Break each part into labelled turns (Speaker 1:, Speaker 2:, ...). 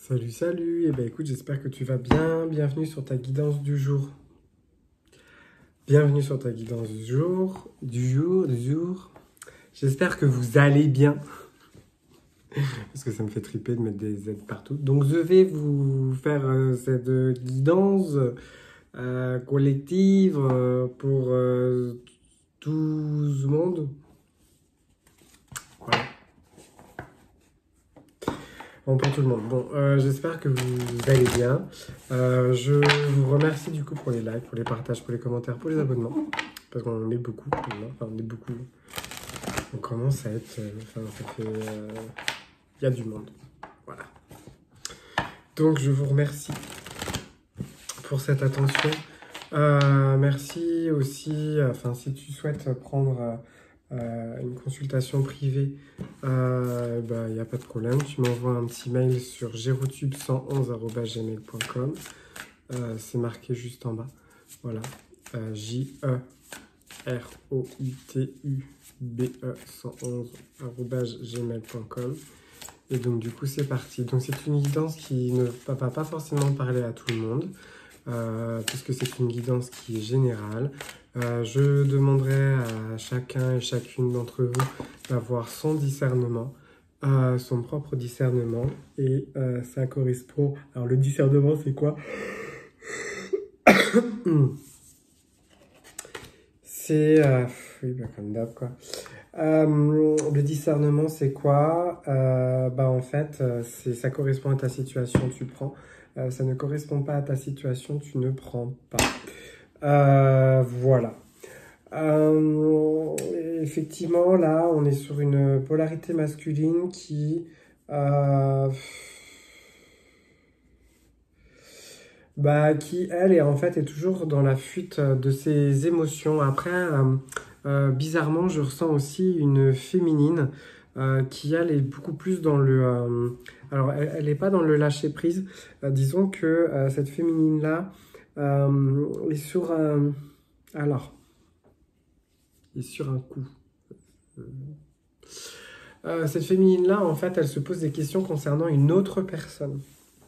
Speaker 1: Salut, salut. Eh ben écoute, j'espère que tu vas bien. Bienvenue sur ta guidance du jour. Bienvenue sur ta guidance du jour. J'espère que vous allez bien. Parce que ça me fait triper de mettre des Z partout. Donc je vais vous faire cette guidance collective pour tout le monde. Voilà. Bon, pour tout le monde. Bon, j'espère que vous allez bien. Je vous remercie du coup pour les likes, pour les partages, pour les commentaires, pour les abonnements. Parce qu'on en est beaucoup. Enfin, on est beaucoup. On commence à être... Enfin, ça fait... Il y a du monde. Voilà. Donc, je vous remercie pour cette attention. Merci aussi... Enfin, si tu souhaites prendre... une consultation privée, il n'y a pas de problème. Tu m'envoies un petit mail sur gerotube111@gmail.com. C'est marqué juste en bas. Voilà. JEROUTUBE111@gmail.com. Et donc, du coup, c'est parti. Donc, c'est une guidance qui ne va pas forcément parler à tout le monde, puisque c'est une guidance qui est générale. Je demanderai à chacun et chacune d'entre vous d'avoir son discernement, son propre discernement, et ça correspond... Alors, le discernement, c'est quoi? C'est... oui, comme d'hab, quoi. Le discernement, c'est quoi? En fait, ça correspond à ta situation, tu prends. Ça ne correspond pas à ta situation, tu ne prends pas. Voilà. Effectivement, là, on est sur une polarité masculine qui... qui, elle, est en fait est toujours dans la fuite de ses émotions. Après, bizarrement, je ressens aussi une féminine qui, elle, est beaucoup plus dans le... alors, elle n'est pas dans le lâcher-prise. Disons que cette féminine-là est sur... alors, est sur un coup. Cette féminine-là, en fait, elle se pose des questions concernant une autre personne.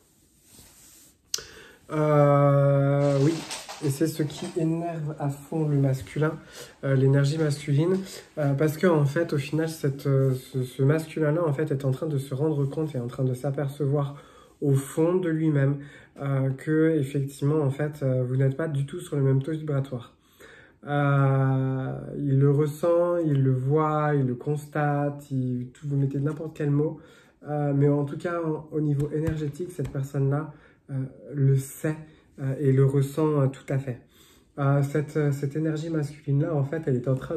Speaker 1: Oui, et c'est ce qui énerve à fond le masculin, l'énergie masculine, parce que en fait, au final, ce masculin-là, en fait, est en train de se rendre compte et en train de s'apercevoir au fond de lui-même que effectivement, en fait, vous n'êtes pas du tout sur le même taux vibratoire. Il le ressent, il le voit, il le constate, vous mettez n'importe quel mot, mais en tout cas, au niveau énergétique, cette personne-là le sait et le ressent tout à fait. Cette énergie masculine-là, en fait, elle est en train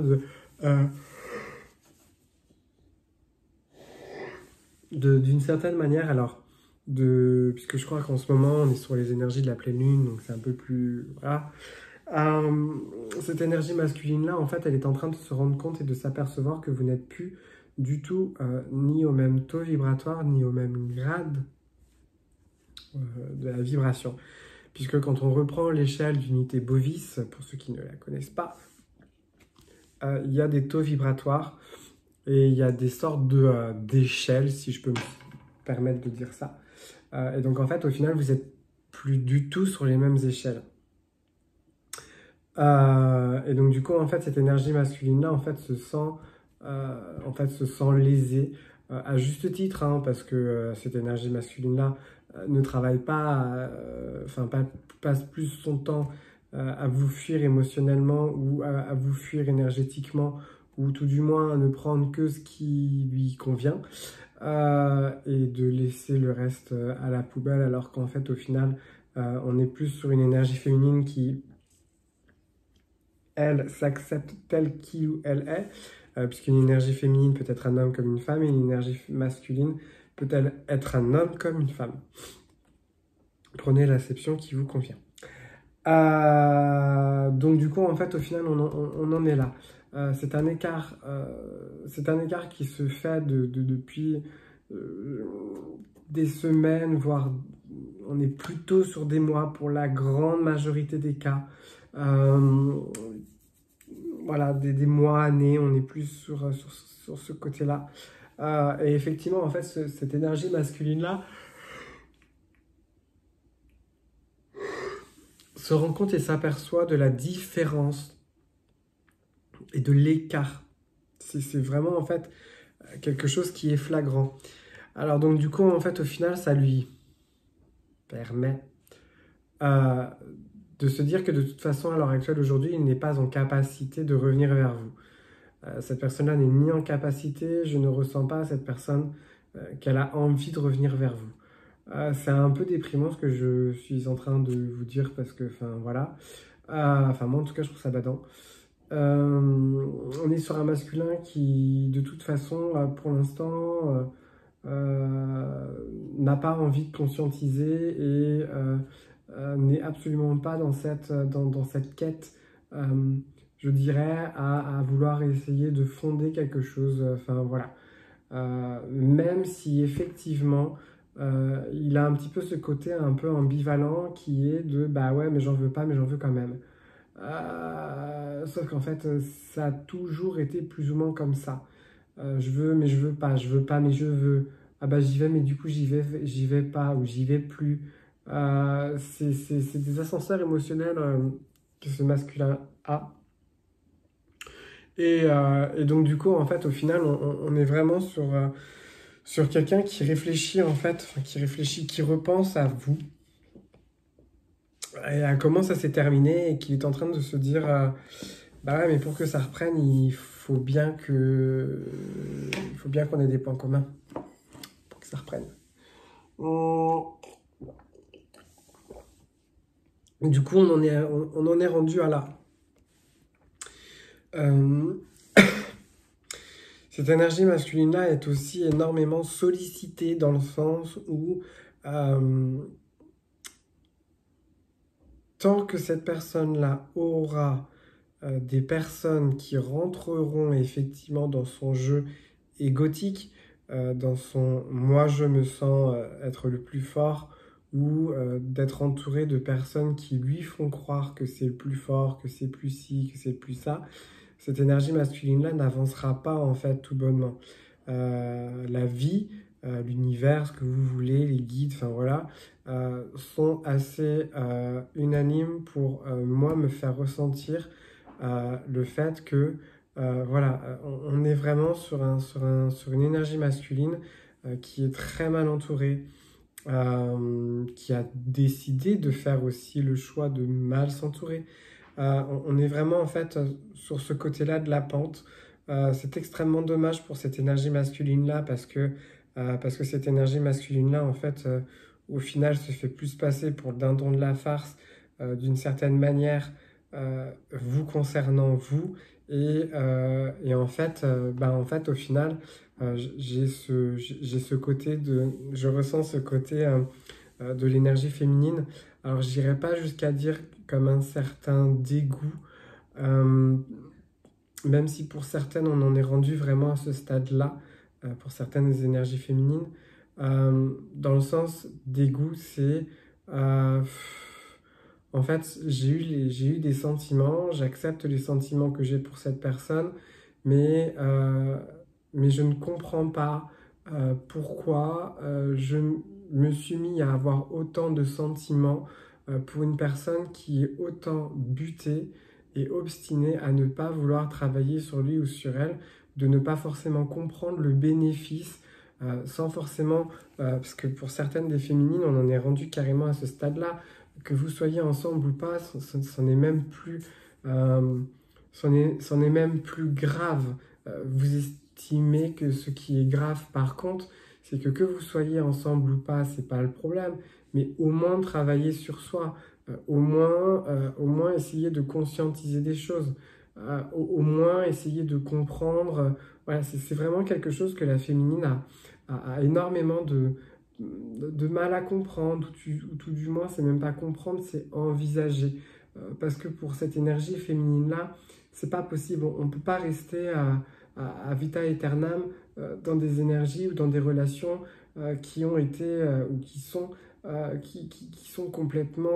Speaker 1: d'une certaine manière, alors, puisque je crois qu'en ce moment, on est sur les énergies de la pleine lune, donc c'est un peu plus... Voilà. Cette énergie masculine-là, en fait, elle est en train de se rendre compte et de s'apercevoir que vous n'êtes plus du tout ni au même taux vibratoire, ni au même grade de la vibration. Puisque quand on reprend l'échelle d'unité Bovis, pour ceux qui ne la connaissent pas, il y a des taux vibratoires et il y a des sortes d'échelles, si je peux me permettre de dire ça. Et donc en fait, au final, vous n'êtes plus du tout sur les mêmes échelles. Et donc du coup, en fait, cette énergie masculine-là, en fait, se sent lésée, à juste titre, hein, parce que cette énergie masculine-là ne travaille pas, passe plus son temps à vous fuir émotionnellement ou à vous fuir énergétiquement, ou tout du moins à ne prendre que ce qui lui convient, et de laisser le reste à la poubelle, alors qu'en fait, au final, on est plus sur une énergie féminine qui, elle, s'accepte telle qu'il ou elle est, puisqu'une énergie féminine peut être un homme comme une femme, et une énergie masculine peut-elle être un homme comme une femme. Prenez l'acception qui vous convient. Donc du coup, en fait, au final, on en est là. C'est un écart qui se fait depuis des semaines, voire on est plutôt sur des mois pour la grande majorité des cas. Voilà, des mois, années, on est plus sur ce côté-là. Et effectivement, en fait, cette énergie masculine-là, se rend compte et s'aperçoit de la différence et de l'écart. C'est vraiment en fait quelque chose qui est flagrant. Alors donc du coup en fait au final ça lui permet de se dire que de toute façon à l'heure actuelle aujourd'hui il n'est pas en capacité de revenir vers vous. Cette personne-là n'est ni en capacité, je ne ressens pas à cette personne qu'elle a envie de revenir vers vous. C'est un peu déprimant ce que je suis en train de vous dire parce que, enfin voilà, enfin moi en tout cas je trouve ça badant. On est sur un masculin qui de toute façon pour l'instant n'a pas envie de conscientiser et n'est absolument pas dans cette quête, je dirais, à vouloir essayer de fonder quelque chose. Enfin voilà. Même si effectivement il a un petit peu ce côté un peu ambivalent qui est de bah ouais mais j'en veux pas mais j'en veux quand même. Sauf qu'en fait ça a toujours été plus ou moins comme ça. Je veux mais je veux pas, je veux pas mais je veux. Ah bah j'y vais mais du coup j'y vais pas ou j'y vais plus. C'est des ascenseurs émotionnels que ce masculin a. Et donc du coup en fait au final on est vraiment sur quelqu'un qui réfléchit en fait, enfin, qui réfléchit, qui repense à vous et à comment ça s'est terminé et qui est en train de se dire bah ouais mais pour que ça reprenne il faut bien qu'on ait des points communs pour que ça reprenne. Du coup on en est rendu à là. Cette énergie masculine-là est aussi énormément sollicitée dans le sens où tant que cette personne-là aura des personnes qui rentreront effectivement dans son jeu égotique, dans son « moi je me sens être le plus fort », ou d'être entouré de personnes qui lui font croire que c'est le plus fort, que c'est plus ci, que c'est plus ça, cette énergie masculine-là n'avancera pas en fait tout bonnement. La vie, l'univers, ce que vous voulez, les guides, enfin voilà, sont assez unanimes pour moi me faire ressentir le fait que voilà, on est vraiment sur une énergie masculine qui est très mal entourée, qui a décidé de faire aussi le choix de mal s'entourer. On est vraiment en fait sur ce côté-là de la pente. C'est extrêmement dommage pour cette énergie masculine-là parce que cette énergie masculine-là, en fait, au final, se fait plus passer pour le dindon de la farce d'une certaine manière vous concernant vous. Et en fait, au final, j'ai ce côté je ressens ce côté de l'énergie féminine. Alors, je n'irai pas jusqu'à dire comme un certain dégoût, même si pour certaines, on en est rendu vraiment à ce stade-là, pour certaines énergies féminines. Dans le sens dégoût, c'est... en fait, j'ai eu des sentiments, j'accepte les sentiments que j'ai pour cette personne, mais je ne comprends pas pourquoi je me suis mis à avoir autant de sentiments pour une personne qui est autant butée et obstinée à ne pas vouloir travailler sur lui ou sur elle, de ne pas forcément comprendre le bénéfice, sans forcément, parce que pour certaines des féminines, on en est rendu carrément à ce stade-là, que vous soyez ensemble ou pas, c'en est même plus, c'en est même plus grave. Vous estimez que ce qui est grave, par contre, c'est que vous soyez ensemble ou pas, c'est pas le problème, mais au moins travailler sur soi, au moins essayer de conscientiser des choses, au moins essayer de comprendre. Voilà, c'est vraiment quelque chose que la féminine a énormément de mal à comprendre, ou tout du moins, c'est même pas comprendre, c'est envisager. Parce que pour cette énergie féminine-là, c'est pas possible. On peut pas rester à vita aeternam dans des énergies ou dans des relations qui ont été ou qui sont complètement,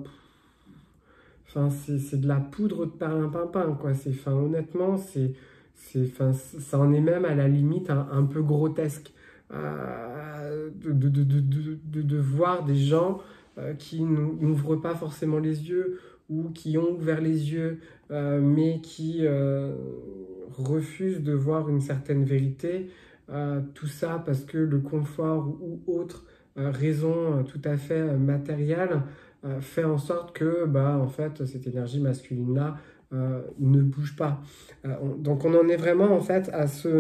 Speaker 1: c'est de la poudre de perlimpinpin, quoi. Honnêtement, ça en est même à la limite un peu grotesque de voir des gens qui n'ouvrent pas forcément les yeux ou qui ont ouvert les yeux mais qui refusent de voir une certaine vérité. Tout ça parce que le confort ou autre raison tout à fait matérielle fait en sorte que en fait, cette énergie masculine-là ne bouge pas. Donc on en est vraiment en fait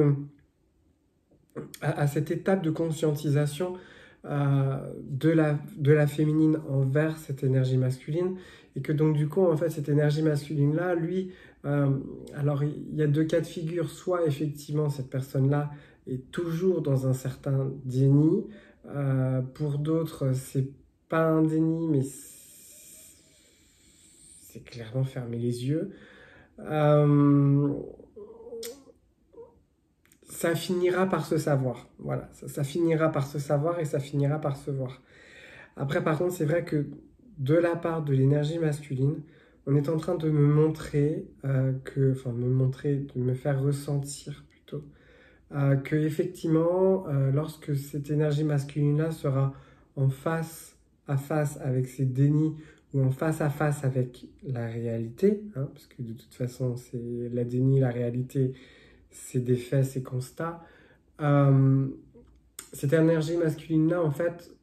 Speaker 1: à cette étape de conscientisation de la féminine envers cette énergie masculine, et que donc du coup en fait cette énergie masculine là lui alors il y a deux cas de figure: soit effectivement cette personne là est toujours dans un certain déni, pour d'autres c'est pas un déni mais c'est clairement fermer les yeux. Ça finira par se savoir. Voilà, ça finira par se savoir et ça finira par se voir. Après, par contre, c'est vrai que de la part de l'énergie masculine, on est en train de me montrer de me faire ressentir plutôt, que effectivement, lorsque cette énergie masculine-là sera en face à face avec ses dénis ou en face à face avec la réalité, hein, parce que de toute façon, c'est la déni, la réalité, c'est des faits, c'est constats. Cette énergie masculine-là, en fait,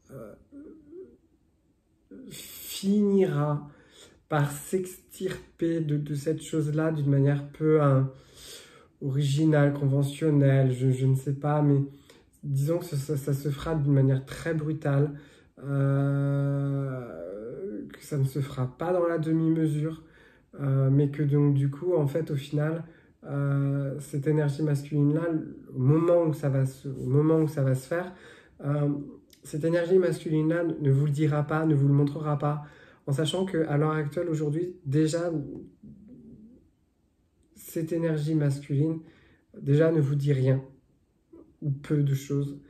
Speaker 1: finira par s'extirper de cette chose-là d'une manière peu originale, conventionnelle, je ne sais pas, mais disons que ça se fera d'une manière très brutale, que ça ne se fera pas dans la demi-mesure, mais que donc du coup, en fait, au final, cette énergie masculine-là, au moment où ça va se faire, cette énergie masculine-là ne vous le dira pas, ne vous le montrera pas, en sachant qu'à l'heure actuelle, aujourd'hui, déjà, cette énergie masculine, déjà, ne vous dit rien, ou peu de choses.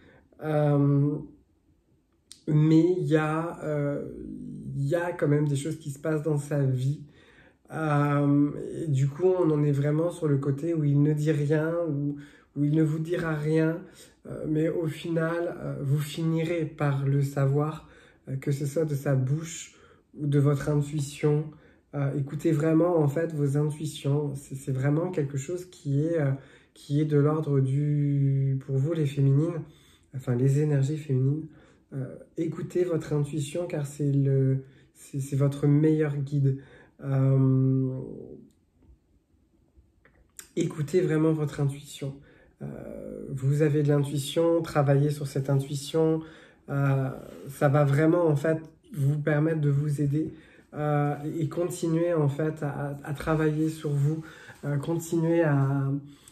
Speaker 1: Mais il y a quand même des choses qui se passent dans sa vie. Et du coup, on en est vraiment sur le côté où il ne dit rien, où il ne vous dira rien, mais au final, vous finirez par le savoir, que ce soit de sa bouche ou de votre intuition. Écoutez vraiment en fait vos intuitions. C'est vraiment quelque chose qui est de l'ordre pour vous les féminines, enfin les énergies féminines. Écoutez votre intuition car c'est votre meilleur guide. Écoutez vraiment votre intuition. Vous avez de l'intuition, travaillez sur cette intuition. Ça va vraiment en fait vous permettre de vous aider et continuer en fait à travailler sur vous, continuer à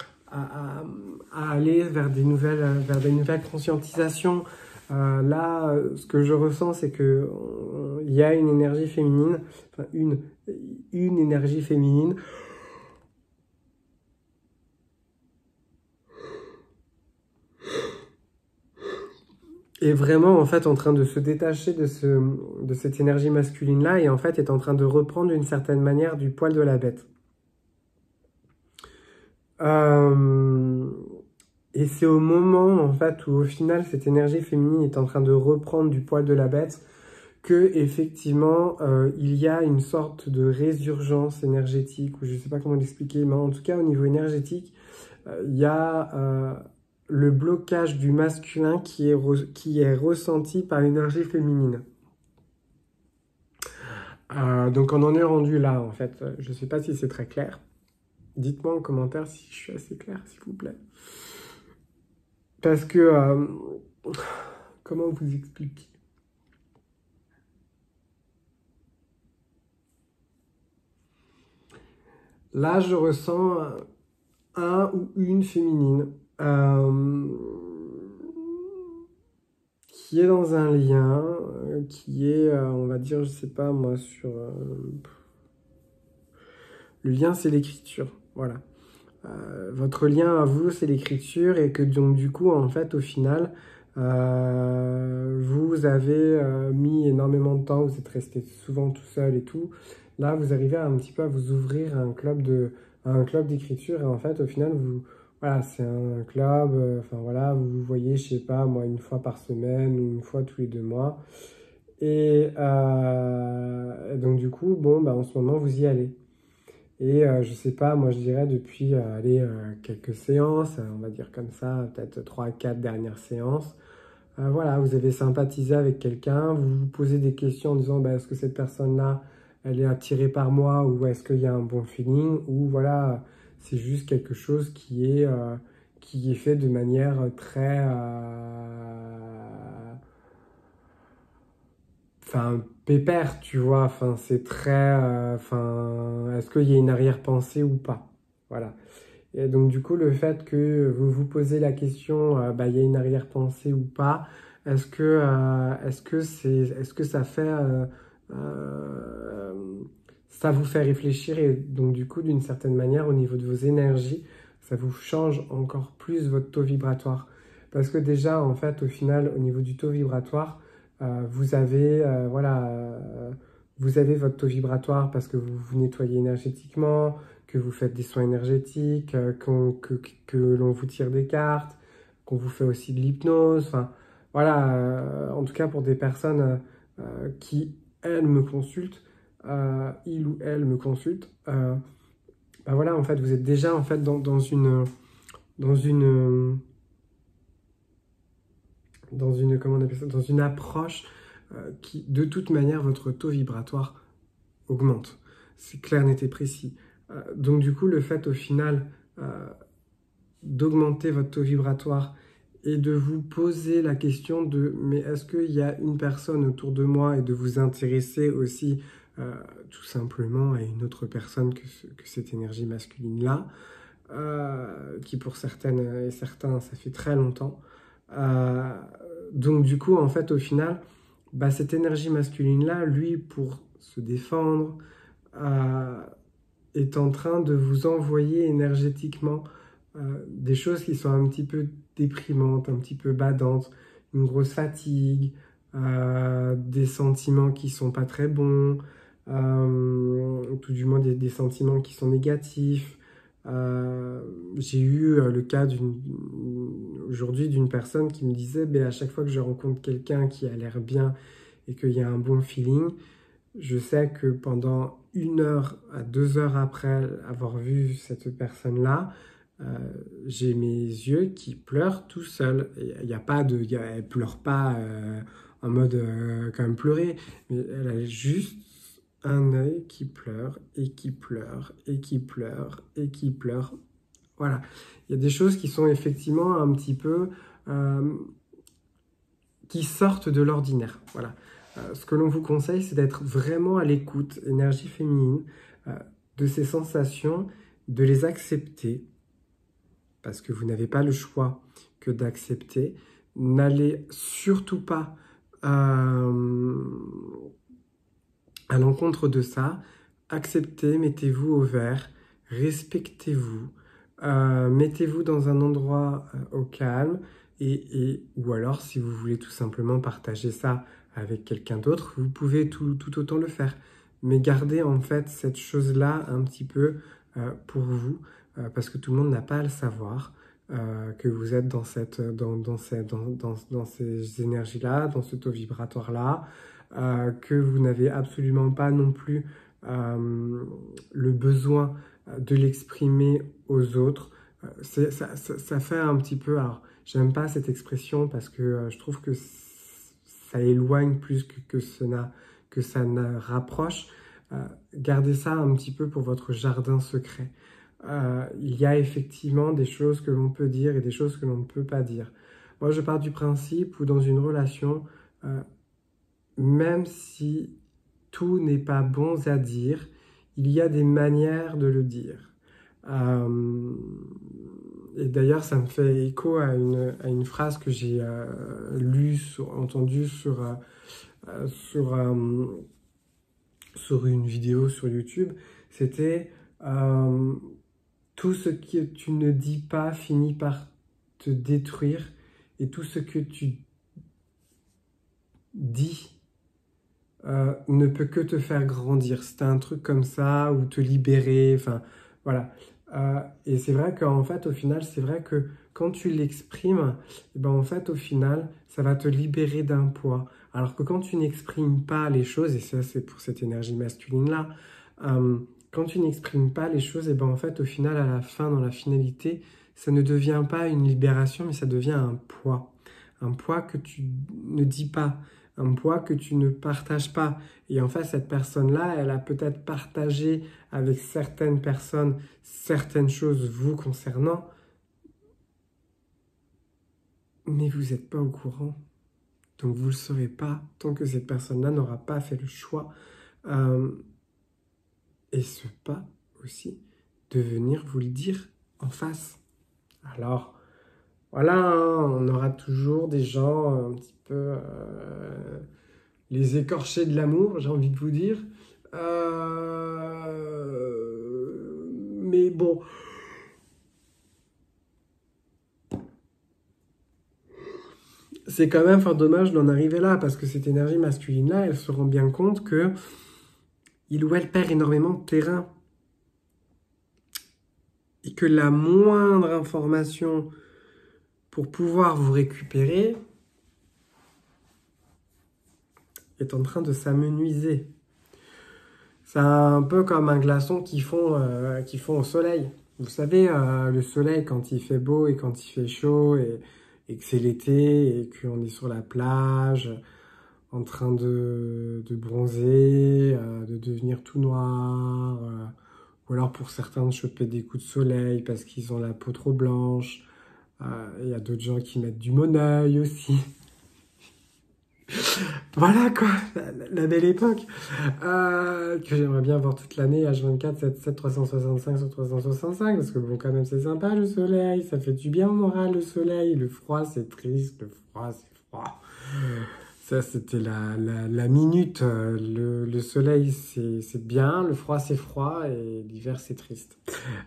Speaker 1: aller vers des nouvelles conscientisations. Là, ce que je ressens, c'est que il y a une énergie féminine, enfin une énergie féminine est vraiment en fait en train de se détacher de cette énergie masculine là, et en fait est en train de reprendre d'une certaine manière du poil de la bête. Et c'est au moment en fait où au final cette énergie féminine est en train de reprendre du poil de la bête que effectivement il y a une sorte de résurgence énergétique, ou je ne sais pas comment l'expliquer, mais en tout cas au niveau énergétique, il y a le blocage du masculin qui est ressenti par l'énergie féminine. Donc on en est rendu là en fait. Je ne sais pas si c'est très clair. Dites-moi en commentaire si je suis assez clair, s'il vous plaît. Parce que, comment vous expliquer? Là, je ressens un ou une féminine qui est dans un lien, qui est, on va dire, je sais pas moi, sur... le lien, c'est l'écriture, voilà. Votre lien à vous, c'est l'écriture, et que donc du coup, en fait, au final, vous avez mis énormément de temps, vous êtes resté souvent tout seul et tout. Là, vous arrivez un petit peu à vous ouvrir à un club d'écriture, et en fait, au final, voilà, c'est un club, enfin voilà, vous vous voyez, je sais pas, moi, une fois par semaine ou une fois tous les 2 mois. Donc du coup, bon, bah, en ce moment, vous y allez. Et je sais pas, moi je dirais depuis quelques séances, on va dire comme ça, peut-être 3 4 dernières séances. Voilà, vous avez sympathisé avec quelqu'un, vous vous posez des questions en disant bah, est-ce que cette personne-là, elle est attirée par moi ou est-ce qu'il y a un bon feeling ou voilà, c'est juste quelque chose qui est fait de manière très enfin pépère, tu vois, enfin c'est très enfin est-ce qu'il y a une arrière-pensée ou pas? Voilà. Et donc, du coup, le fait que vous vous posez la question, bah, il y a une arrière-pensée ou pas, est-ce que ça fait, euh, ça vous fait réfléchir et donc, du coup, d'une certaine manière, au niveau de vos énergies, ça vous change encore plus votre taux vibratoire. Parce que déjà, en fait, au final, au niveau du taux vibratoire, vous avez, vous avez votre taux vibratoire parce que vous vous nettoyez énergétiquement, que vous faites des soins énergétiques, que l'on vous tire des cartes, qu'on vous fait aussi de l'hypnose. Enfin, voilà, en tout cas pour des personnes qui, elles, me consultent, il ou elle me consulte, bah voilà, en fait, vous êtes déjà en fait dans une, comment on appelle ça, dans une approche qui, de toute manière, votre taux vibratoire augmente. C'est clair, net et précis. Donc du coup, le fait au final d'augmenter votre taux vibratoire et de vous poser la question de mais est-ce qu'il y a une personne autour de moi et de vous intéresser aussi tout simplement à une autre personne que cette énergie masculine-là, qui pour certaines et certains, ça fait très longtemps. Euh, donc du coup, en fait, au final, bah, cette énergie masculine-là, lui, pour se défendre, euh, est en train de vous envoyer énergétiquement des choses qui sont un petit peu déprimantes, un petit peu badantes, une grosse fatigue, des sentiments qui sont pas très bons, tout du moins des sentiments qui sont négatifs. J'ai eu le cas aujourd'hui d'une personne qui me disait, ben, à chaque fois que je rencontre quelqu'un qui a l'air bien et qu'il y a un bon feeling, je sais que pendant 1 heure à 2 heures après avoir vu cette personne-là, j'ai mes yeux qui pleurent tout seuls. Il y a pas de, elle pleure pas en mode comme pleurer, mais elle a juste un œil qui pleure et qui pleure et qui pleure et qui pleure. Voilà. Il y a des choses qui sont effectivement un petit peu euh, qui sortent de l'ordinaire. Voilà. Ce que l'on vous conseille, c'est d'être vraiment à l'écoute, énergie féminine, de ces sensations, de les accepter, parce que vous n'avez pas le choix que d'accepter. N'allez surtout pas à l'encontre de ça. Acceptez, mettez-vous au vert, respectez-vous, mettez-vous dans un endroit au calme, ou alors si vous voulez tout simplement partager ça avec quelqu'un d'autre, vous pouvez tout autant le faire. Mais gardez en fait cette chose-là un petit peu pour vous, parce que tout le monde n'a pas à le savoir, que vous êtes dans ces énergies-là, dans ce taux vibratoire-là, que vous n'avez absolument pas non plus le besoin de l'exprimer aux autres. Ça fait un petit peu, alors j'aime pas cette expression parce que je trouve que ça éloigne plus que ça ne rapproche. Gardez ça un petit peu pour votre jardin secret. Il y a effectivement des choses que l'on peut dire et des choses que l'on ne peut pas dire. Moi, je pars du principe où dans une relation, même si tout n'est pas bon à dire, il y a des manières de le dire. Et d'ailleurs, ça me fait écho à une phrase que j'ai entendue sur une vidéo sur YouTube. C'était tout ce que tu ne dis pas finit par te détruire et tout ce que tu dis ne peut que te faire grandir. C'était un truc comme ça, ou te libérer, enfin, voilà. Et c'est vrai qu'en fait, au final, c'est vrai que quand tu l'exprimes, eh ben, en fait, au final, ça va te libérer d'un poids. Alors que quand tu n'exprimes pas les choses, et ça c'est pour cette énergie masculine-là, quand tu n'exprimes pas les choses, et ben en fait au final, à la fin, dans la finalité, ça ne devient pas une libération, mais ça devient un poids. Un poids que tu ne dis pas, un poids que tu ne partages pas. Et en fait, cette personne-là, elle a peut-être partagé avec certaines personnes certaines choses vous concernant, mais vous n'êtes pas au courant. Donc vous ne le saurez pas tant que cette personne-là n'aura pas fait le choix. Et ce pas aussi de venir vous le dire en face. Alors, voilà, hein, on aura toujours des gens un petit peu les écorchés de l'amour, j'ai envie de vous dire. Mais bon, c'est quand même fort dommage d'en arriver là, parce que cette énergie masculine-là, elle se rend bien compte que il ou elle perd énormément de terrain. Et que la moindre information pour pouvoir vous récupérer est en train de s'amenuiser. C'est un peu comme un glaçon qu'ils font au soleil. Vous savez, le soleil, quand il fait beau et quand il fait chaud, et que c'est l'été, et qu'on est sur la plage, en train de bronzer, de devenir tout noir, ou alors pour certains de choper des coups de soleil parce qu'ils ont la peau trop blanche. Il y a d'autres gens qui mettent du monoeil aussi. Voilà quoi, la belle époque que j'aimerais bien voir toute l'année, H24, 7, 365 sur 365, parce que bon, quand même, c'est sympa le soleil, ça fait du bien au moral le soleil, le froid c'est triste, le froid c'est froid. Ça, c'était la minute. Le soleil, c'est bien, le froid, c'est froid, et l'hiver, c'est triste.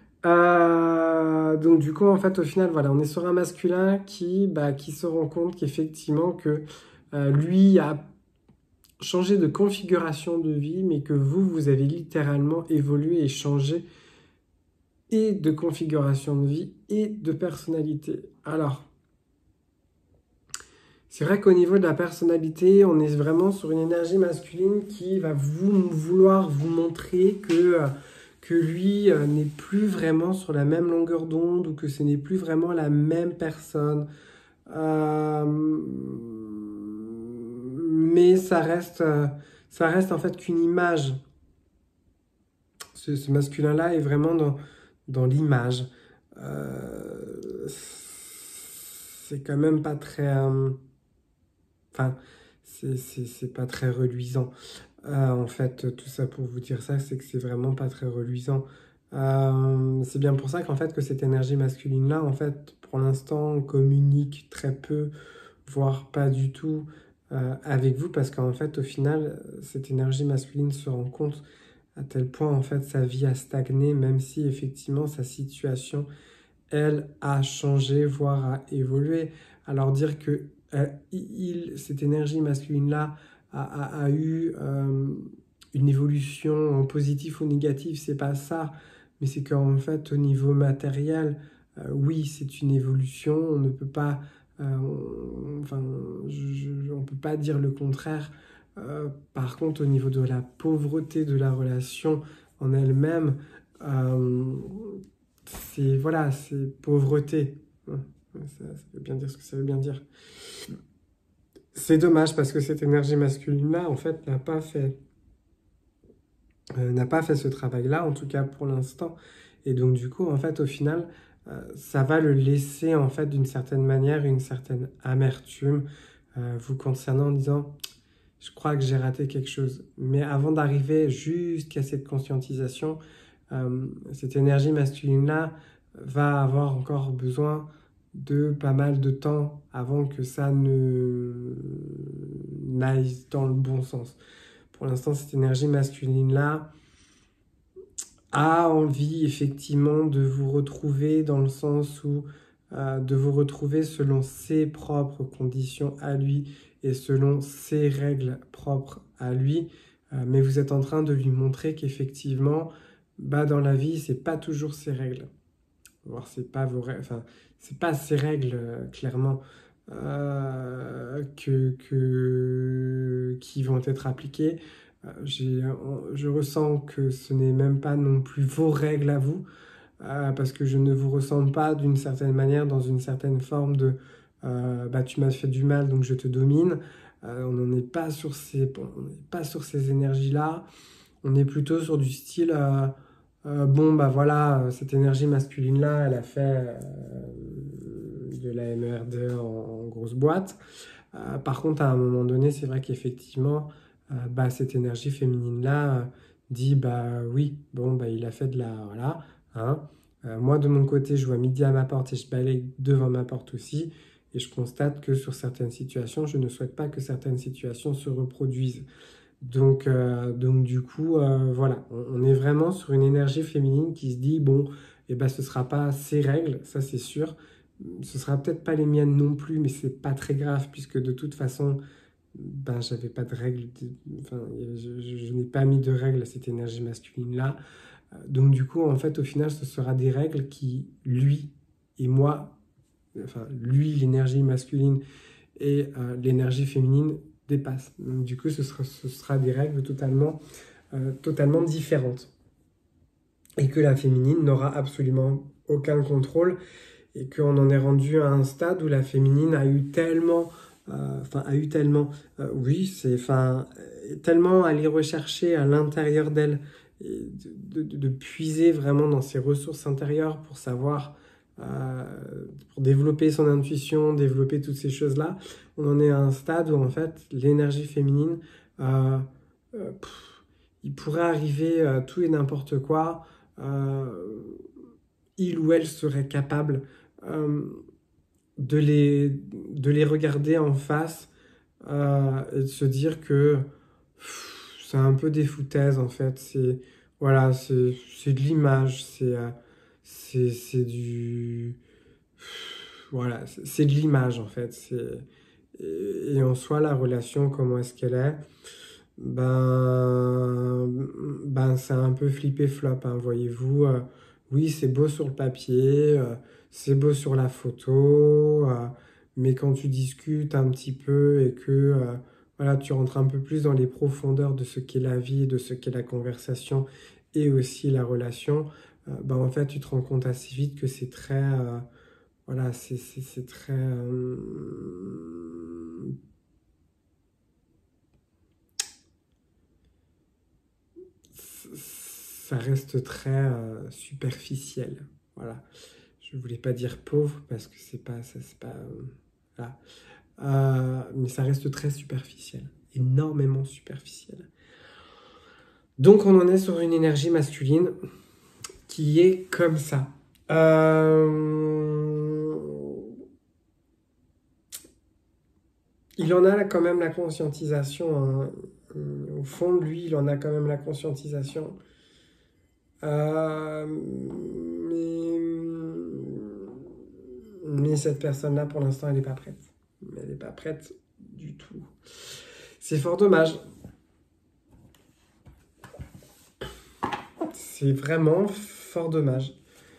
Speaker 1: Donc, du coup, en fait, au final, voilà, on est sur un masculin qui se rend compte qu'effectivement, que lui a changé de configuration de vie, mais que vous avez littéralement évolué et changé et de configuration de vie et de personnalité. Alors, c'est vrai qu'au niveau de la personnalité, on est vraiment sur une énergie masculine qui va vouloir vous montrer que lui n'est plus vraiment sur la même longueur d'onde, ou que ce n'est plus vraiment la même personne. Mais ça reste en fait qu'une image. Ce masculin-là est vraiment dans l'image. C'est quand même pas très... Enfin, c'est pas très reluisant. En fait, tout ça pour vous dire ça, c'est que c'est vraiment pas très reluisant. C'est bien pour ça qu'en fait, que cette énergie masculine-là, en fait, pour l'instant, communique très peu, voire pas du tout avec vous, parce qu'en fait, au final, cette énergie masculine se rend compte à tel point, en fait, sa vie a stagné, même si, effectivement, sa situation, elle, a changé, voire a évolué. Alors dire que cette énergie masculine-là a eu une évolution en positif ou négatif, c'est pas ça, mais c'est qu'en fait, au niveau matériel, oui, c'est une évolution, on ne peut pas, on peut pas dire le contraire. Par contre, au niveau de la pauvreté de la relation en elle-même, c'est pauvreté. Ouais, ça veut bien dire ce que ça veut bien dire. C'est dommage parce que cette énergie masculine-là, en fait, n'a pas fait ce travail-là, en tout cas pour l'instant. Et donc, du coup, en fait, au final, ça va le laisser, en fait, d'une certaine manière, une certaine amertume vous concernant, en disant, je crois que j'ai raté quelque chose. Mais avant d'arriver jusqu'à cette conscientisation, cette énergie masculine-là va avoir encore besoin de pas mal de temps avant que ça ne n'aille dans le bon sens. Pour l'instant, cette énergie masculine-là a envie effectivement de vous retrouver dans le sens où de vous retrouver selon ses propres conditions à lui et selon ses règles propres à lui. Mais vous êtes en train de lui montrer qu'effectivement, dans la vie, c'est pas toujours ses règles. Voire c'est pas vos règles, enfin, c'est pas ses règles, clairement. qui vont être appliquées. Je ressens que ce n'est même pas non plus vos règles à vous, parce que je ne vous ressens pas d'une certaine manière dans une certaine forme de tu m'as fait du mal donc je te domine. On n'en est pas sur ces énergies-là. On est plutôt sur du style voilà, cette énergie masculine-là, elle a fait de la MERD en grosse boîte. Par contre, à un moment donné, c'est vrai qu'effectivement, cette énergie féminine-là dit oui, il a fait de la. Voilà. Hein. Moi, de mon côté, je vois midi à ma porte et je balaye devant ma porte aussi. Et je constate que sur certaines situations, je ne souhaite pas que certaines situations se reproduisent. Donc du coup, voilà, on est vraiment sur une énergie féminine qui se dit, ce sera pas ses règles, ça c'est sûr. Ce sera peut-être pas les miennes non plus, mais c'est pas très grave, puisque de toute façon, j'avais pas de règles, je n'ai pas mis de règles à cette énergie masculine-là. Donc du coup, en fait, au final, ce sera des règles qui, lui et moi, lui, l'énergie masculine et l'énergie féminine dépassent. Donc, du coup, ce sera des règles totalement différentes. Et que la féminine n'aura absolument aucun contrôle et qu'on en est rendu à un stade où la féminine a eu tellement... tellement à aller rechercher à l'intérieur d'elle, et de puiser vraiment dans ses ressources intérieures pour savoir... pour développer son intuition, développer toutes ces choses-là, on en est à un stade où en fait l'énergie féminine, il pourrait arriver tout et n'importe quoi, il ou elle serait capable de les regarder en face et de se dire que c'est un peu des foutaises en fait, c'est de l'image, c'est du... Voilà, c'est de l'image en fait. Et en soi, la relation, comment est-ce qu'elle est? C'est un peu flippé-flop, hein, voyez-vous. Oui, c'est beau sur le papier, c'est beau sur la photo, mais quand tu discutes un petit peu et que tu rentres un peu plus dans les profondeurs de ce qu'est la vie, de ce qu'est la conversation et aussi la relation, en fait, tu te rends compte assez vite que c'est très... c'est très... ça reste très superficiel. Voilà. Je voulais pas dire pauvre parce que c'est pas... voilà. Mais ça reste très superficiel. Énormément superficiel. Donc on en est sur une énergie masculine qui est comme ça. Il en a quand même la conscientisation. Hein. Au fond de lui, il en a quand même la conscientisation. Mais cette personne-là, pour l'instant, elle n'est pas prête. Elle n'est pas prête du tout. C'est fort dommage. C'est vraiment fort dommage.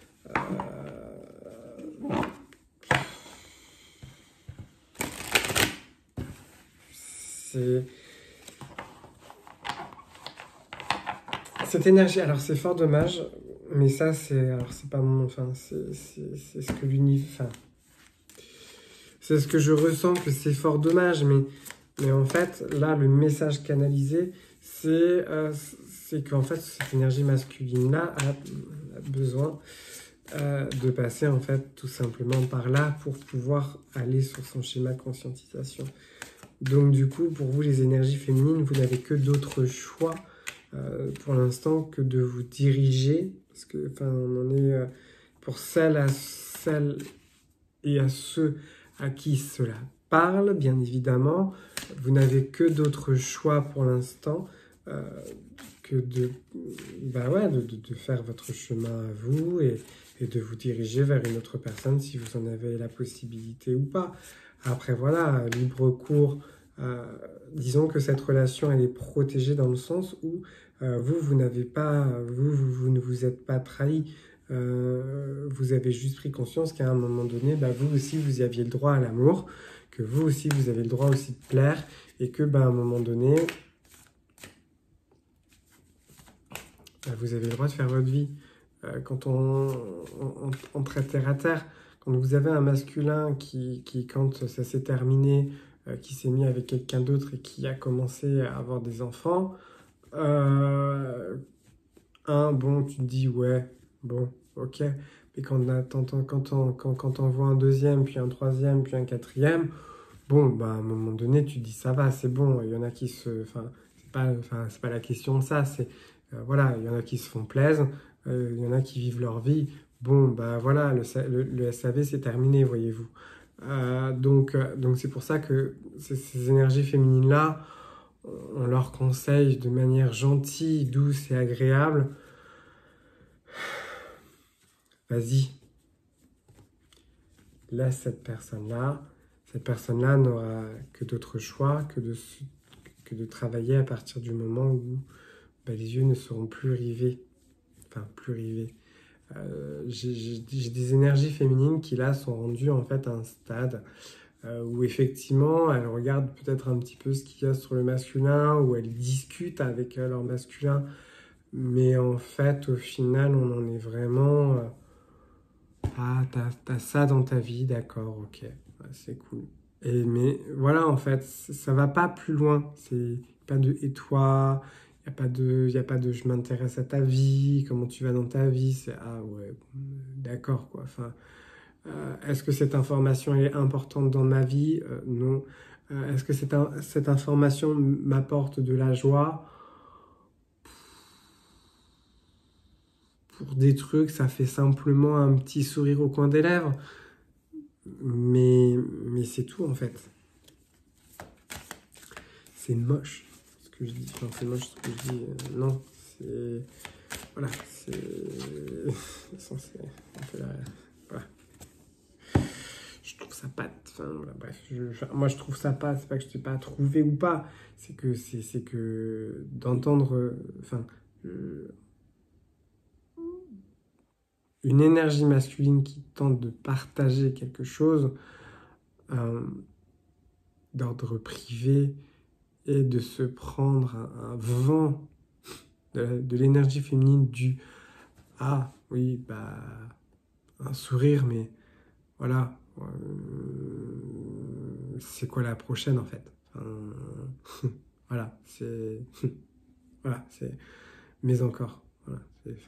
Speaker 1: Cette énergie, alors c'est fort dommage, mais ça c'est pas mon, c'est ce que l'univers, c'est ce que je ressens, que c'est fort dommage, mais en fait là le message canalisé c'est qu'en fait cette énergie masculine là a besoin de passer en fait tout simplement par là pour pouvoir aller sur son schéma de conscientisation. Donc du coup, pour vous les énergies féminines, vous n'avez que d'autres choix pour l'instant que de vous diriger, parce que on en est pour celles et à ceux à qui cela parle, bien évidemment, vous n'avez que d'autres choix pour l'instant que de faire votre chemin à vous et de vous diriger vers une autre personne si vous en avez la possibilité ou pas. Après voilà, libre cours, disons que cette relation elle est protégée dans le sens où vous n'avez pas, vous ne vous êtes pas trahi, vous avez juste pris conscience qu'à un moment donné, vous aussi vous y aviez le droit à l'amour, que vous aussi, vous avez le droit aussi de plaire et que, à un moment donné, vous avez le droit de faire votre vie. Quand on traite terre à terre, quand vous avez un masculin qui quand ça s'est terminé, qui s'est mis avec quelqu'un d'autre et qui a commencé à avoir des enfants, bon, tu te dis, ouais, bon, ok. Mais quand on voit un deuxième, puis un troisième, puis un quatrième, bon, à un moment donné, tu te dis, ça va, c'est bon. Il y en a qui se... c'est pas la question de ça, c'est... voilà, il y en a qui se font plaisir, il y en a qui vivent leur vie. Bon, voilà, le SAV, c'est terminé, voyez-vous. Donc c'est pour ça que ces énergies féminines-là, on leur conseille de manière gentille, douce et agréable. Vas-y, laisse cette personne-là. Cette personne-là n'aura que d'autres choix que de travailler à partir du moment où les yeux ne seront plus rivés. Enfin, plus rivés. J'ai des énergies féminines qui là sont rendues en fait à un stade où effectivement elles regardent peut-être un petit peu ce qu'il y a sur le masculin, où elles discutent avec leur masculin, mais en fait au final on en est vraiment t'as ça dans ta vie, d'accord, ok, ouais, c'est cool. Mais voilà, en fait ça va pas plus loin, c'est pas de et toi. Il y a pas de je m'intéresse à ta vie, comment tu vas dans ta vie, c'est ah ouais, d'accord quoi. Enfin, est-ce que cette information est importante dans ma vie? Non. Est-ce que cette information m'apporte de la joie? Pour des trucs, ça fait simplement un petit sourire au coin des lèvres. Mais c'est tout en fait. C'est moche ce que je dis. Enfin, c'est moche ce que je dis. Non, c'est... Voilà, c'est censé un peu voilà. Je trouve ça pas... Enfin, voilà, bref, moi je trouve ça pas... C'est pas que je t'ai pas trouvé ou pas. C'est que d'entendre... Enfin... une énergie masculine qui tente de partager quelque chose d'ordre privé et de se prendre un vent de l'énergie féminine du ah oui un sourire, mais voilà, c'est quoi la prochaine en fait, voilà, c'est voilà, c'est mais encore voilà,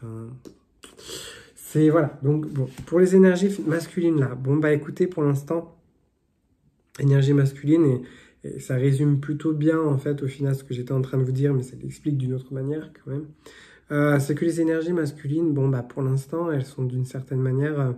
Speaker 1: c'est voilà. Donc bon, pour les énergies masculines là, écoutez, pour l'instant énergie masculine, et ça résume plutôt bien en fait au final ce que j'étais en train de vous dire, mais ça l'explique d'une autre manière quand même. C'est que les énergies masculines, pour l'instant, elles sont d'une certaine manière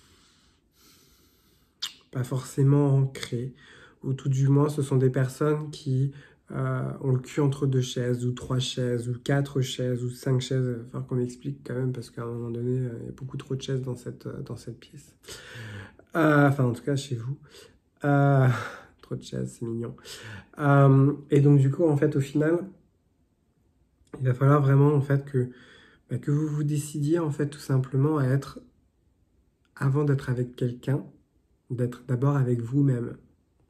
Speaker 1: pas forcément ancrées, ou tout du moins ce sont des personnes qui ont le cul entre deux chaises, ou trois chaises, ou quatre chaises, ou cinq chaises, enfin qu'on m'explique quand même, parce qu'à un moment donné, il y a beaucoup trop de chaises dans cette pièce. Enfin, en tout cas, chez vous. Trop de chaises, c'est mignon. Et donc, du coup, en fait, au final, il va falloir vraiment, en fait, que vous vous décidiez, en fait, tout simplement à être, avant d'être avec quelqu'un, d'être d'abord avec vous-même.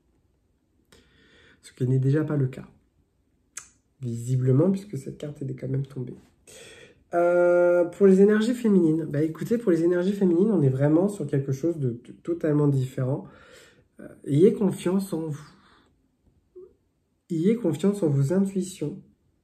Speaker 1: Ce qui n'est déjà pas le cas. Visiblement, puisque cette carte est quand même tombée. Pour les énergies féminines, écoutez, pour les énergies féminines, on est vraiment sur quelque chose de totalement différent. Ayez confiance en vous. Ayez confiance en vos intuitions.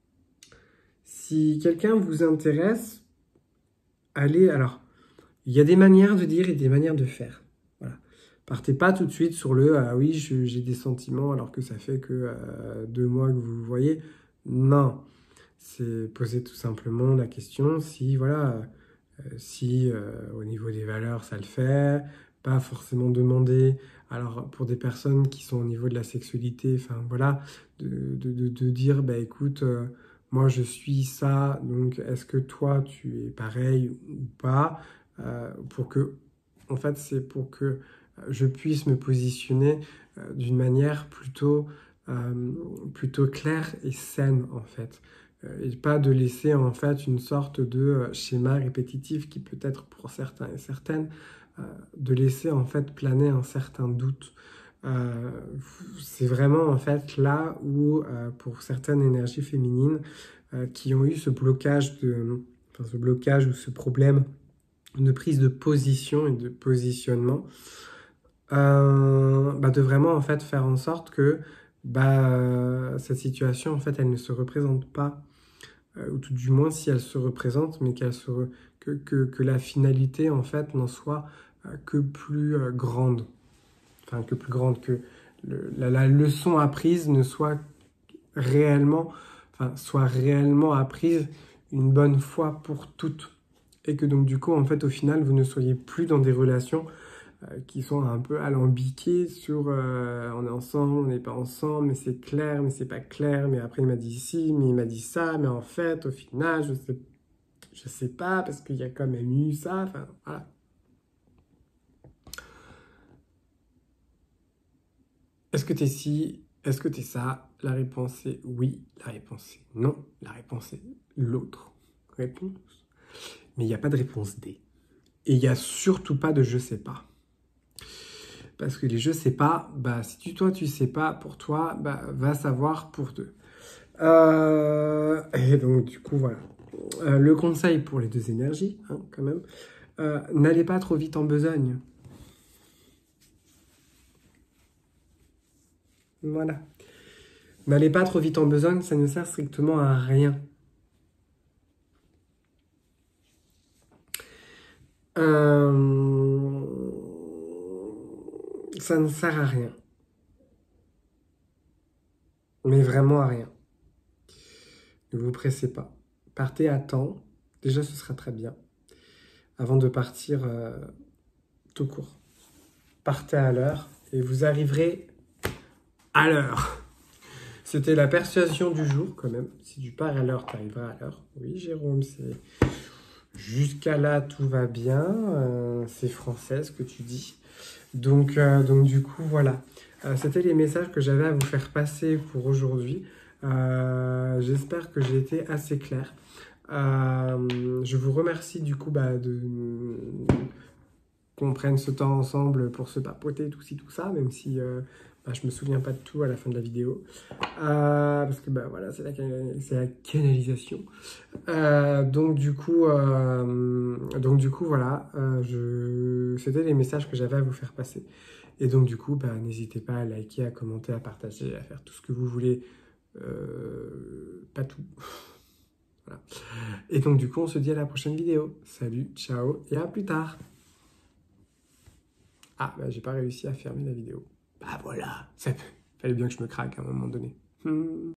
Speaker 1: Si quelqu'un vous intéresse, allez... Alors, il y a des manières de dire et des manières de faire. Voilà. Partez pas tout de suite sur le « Ah oui, j'ai des sentiments alors que ça fait que 2 mois que vous voyez. » Non. C'est poser tout simplement la question si, voilà, au niveau des valeurs, ça le fait. Pas forcément demander... Alors, pour des personnes qui sont au niveau de la sexualité, enfin, voilà, de dire, écoute, moi, je suis ça, donc est-ce que toi, tu es pareil ou pas, pour que, en fait, c'est pour que je puisse me positionner d'une manière plutôt claire et saine, en fait. Et pas de laisser, en fait, une sorte de schéma répétitif qui peut être, pour certains et certaines, de laisser en fait planer un certain doute. c'est vraiment en fait là où, pour certaines énergies féminines qui ont eu ce blocage ou ce problème de prise de position et de positionnement, de vraiment en fait faire en sorte que cette situation en fait elle ne se représente pas, ou tout du moins si elle se représente, mais que la finalité en fait n'en soit que plus grande, enfin que plus grande, que la leçon apprise ne soit soit réellement apprise une bonne fois pour toutes. Et que donc du coup, en fait, au final, vous ne soyez plus dans des relations qui sont un peu alambiquées sur on est ensemble, on n'est pas ensemble, mais c'est clair, mais c'est pas clair, mais après il m'a dit ci, mais il m'a dit ça, mais en fait, au final, je sais pas, parce qu'il y a quand même eu ça, enfin, voilà. Est-ce que t'es ci? Est-ce que t'es ça? La réponse est oui, la réponse est non, la réponse est l'autre réponse. Mais il n'y a pas de réponse D. Et il n'y a surtout pas de je sais pas. Parce que les je sais pas, si toi tu sais pas pour toi, va savoir pour deux. Et donc du coup voilà. Le conseil pour les deux énergies, hein, quand même, n'allez pas trop vite en besogne. Voilà. N'allez pas trop vite en besogne, ça ne sert strictement à rien. Ça ne sert à rien. Mais vraiment à rien. Ne vous pressez pas. Partez à temps. Déjà, ce sera très bien. Avant de partir tout court. Partez à l'heure et vous arriverez à l'heure. C'était la persuasion du jour quand même. Si tu pars à l'heure, tu arriveras à l'heure. Oui, Jérôme, c'est... Jusqu'à là, tout va bien. C'est français ce que tu dis. Donc du coup, voilà. C'était les messages que j'avais à vous faire passer pour aujourd'hui. J'espère que j'ai été assez clair. Je vous remercie du coup qu'on prenne ce temps ensemble pour se papoter, tout ci, tout ça, même si je me souviens pas de tout à la fin de la vidéo. Parce que voilà, c'est la canalisation. Donc du coup, voilà, c'était les messages que j'avais à vous faire passer. Et donc du coup, n'hésitez pas à liker, à commenter, à partager, à faire tout ce que vous voulez. Pas tout. Voilà. Et donc du coup, on se dit à la prochaine vidéo. Salut, ciao et à plus tard. Ah, j'ai pas réussi à fermer la vidéo. Voilà, ça fallait bien que je me craque à un moment donné.